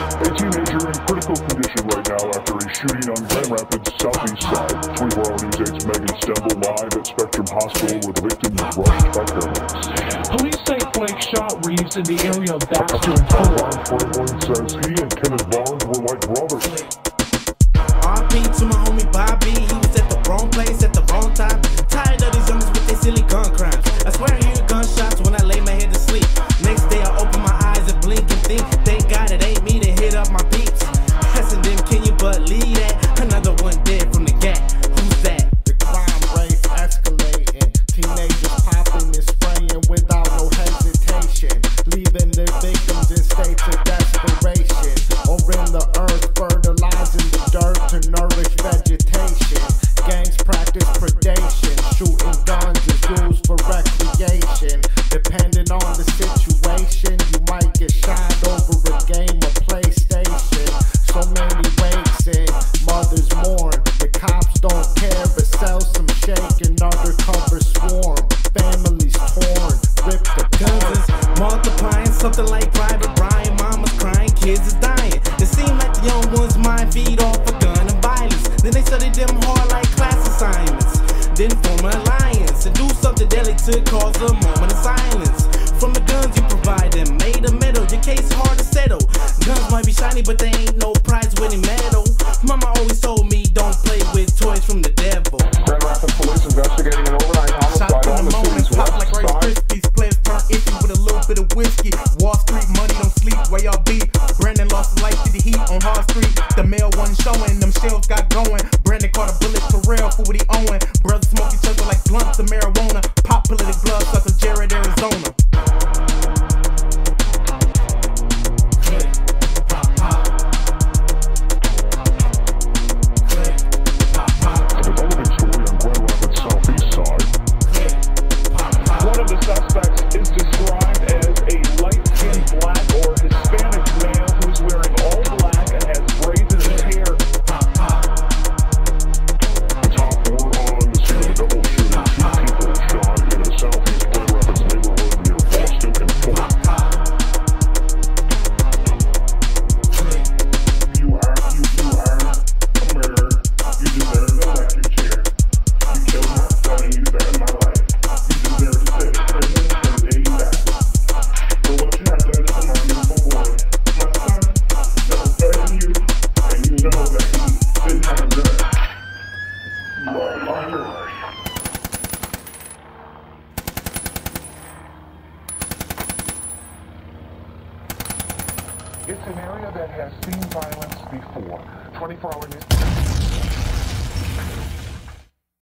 A teenager in critical condition right now after a shooting on Grand Rapids southeast side. 24-hour News 8's Megan Stemble live at Spectrum Hospital where the victim was rushed by paramedics. Police say Blake shot Reeves in the area of Baxter and Fuller. Franklin says he and Kenneth Barnes were like brothers. RP to my homie Bobby, he was at the wrong place at the wrong time. Tired of these youngers with their silly gun crimes. I swear I hear gunshots when I lay my head to sleep. Next day I open my eyes and blink and think, thank God it ain't me to hit up my peeps. Asking them, can you believe that? Another one dead from the gap. Who's that? The crime rate escalating. Teenagers popping and spraying without no hesitation, leaving their victims in states of desperation, or in the earth fertilizing the dirt to nourish vegetation. Gangs practice predation, shooting guns is used for recreation. Depending on the situation, you might get shot over a game of PlayStation. So many wakes and mothers mourn. The cops don't care but sell some shake and undercover swarm. Families torn, ripped apart. Multiplying, something like Private Brian. Mama's crying, kids is dying. It seems like the young ones' mind feed off of gun and violence. Then they study them hard like class assignments. Then form an alliance and do something deadly to cause a moment of silence. From the guns you provide them, made of metal, your case hard to settle. Guns might be shiny, but they ain't no prize-winning medal. Mama always told me, don't play with toys from the devil. Grand Rapids police investigating an overnight homicide Shot on in the the moment, city's pop west like Rice side. Krispies. Players turn iffy with a little bit of whiskey. Wall Street money don't sleep, where y'all be? Brandon lost his life to the heat on Hard Street. The mail wasn't showing, them shells got going. Brandon caught a bullet for real for what he owned. Brothers smoke each other like blunts of marijuana. Pop politic blood sucker, Jared, Arizona. One of the suspects is described as a light-skinned black or Hispanic male who's wearing all black and has braids in his hair. Top 4 on the scene of a double shooting. 2 people shot in a southeast Grand Rapids neighborhood near Boston and Fuller. You are a murderer. You deserve an electric chair. You killed my son and you threatened my life. You deserve to sit in prison for the day you die. For what you have done to my beautiful boy. My son that was better than you, and you know that he didn't have a gun. You are a liar. It's an area that has seen violence before. 24-hour news.